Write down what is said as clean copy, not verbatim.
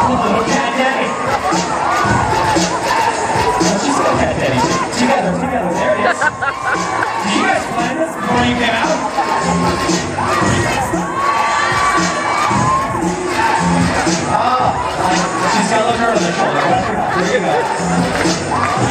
little cat daddy. Oh, she's still cat daddy. Together. There it is. Did you guys plan this before you came out? Oh, she's got a little girl on the shoulder. There you go.